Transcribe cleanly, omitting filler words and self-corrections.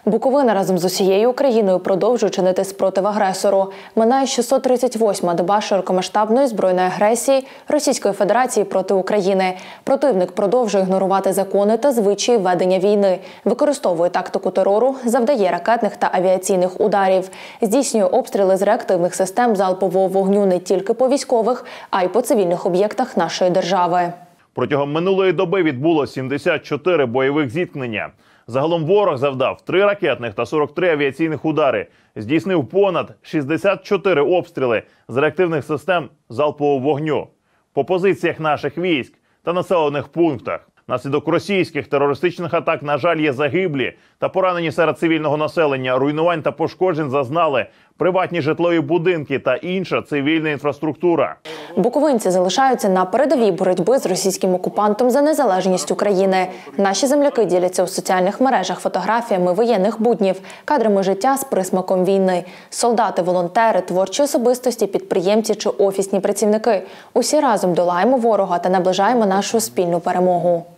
Буковина разом з усією Україною продовжує чинити спротив агресору. Минає 638-ма доба широкомасштабної збройної агресії Російської Федерації проти України. Противник продовжує ігнорувати закони та звичаї ведення війни, використовує тактику терору, завдає ракетних та авіаційних ударів, здійснює обстріли з реактивних систем залпового вогню не тільки по військових, а й по цивільних об'єктах нашої держави. Протягом минулої доби відбулося 74 бойових зіткнення. Загалом ворог завдав 3 ракетних та 43 авіаційних удари, здійснив понад 64 обстріли з реактивних систем залпового вогню по позиціях наших військ та населених пунктах. Внаслідок російських терористичних атак, на жаль, є загиблі та поранені серед цивільного населення. Руйнувань та пошкоджень зазнали приватні житлові будинки та інша цивільна інфраструктура. Буковинці залишаються на передовій боротьби з російським окупантом за незалежність України. Наші земляки діляться у соціальних мережах фотографіями воєнних буднів, кадрами життя з присмаком війни. Солдати, волонтери, творчі особистості, підприємці чи офісні працівники. Усі разом долаємо ворога та наближаємо нашу спільну перемогу.